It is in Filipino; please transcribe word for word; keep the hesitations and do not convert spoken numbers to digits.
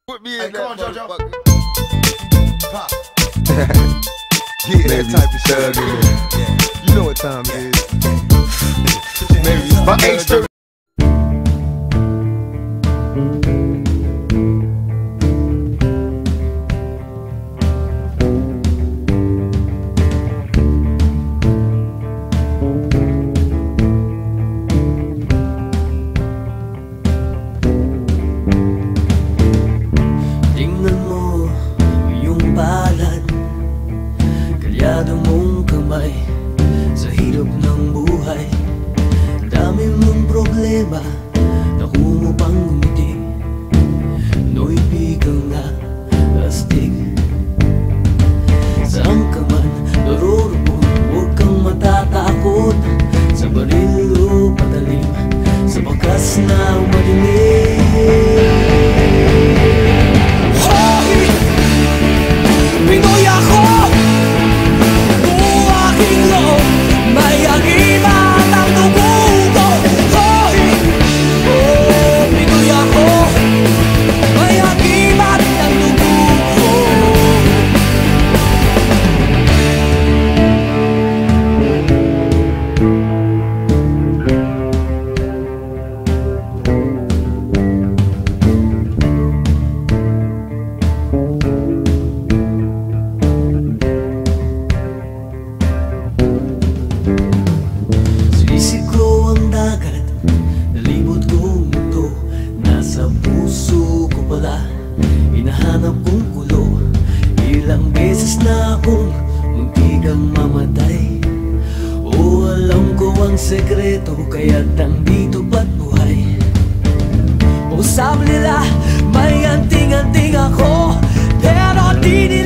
Put me in Hey, that come on, JoJo. motherfucker. Pop. Yeah, that type of thug in there. Yeah. You know what time it is. Maybe it's my H thirty. Kalyado mong kamay sa hirap ng buhay. Dami mong problema, naku mo pang ngumiti. Pinoy bigang na astig. Saan ka man naroroon, huwag kang matatakot. Sa baril o patalim, sa bakas na madilim. Hoy! Pinoy ako! May agimat ang dugo ko. Hoy! Oh, Pinoy ako. May agimat ang dugo ko. Hinahanap kong kulo. Ilang beses na akong muntikang mamatay. O alam ko ang sekreto, kaya't nandito ba't buhay. O sabi nila may anting-anting ako, pero di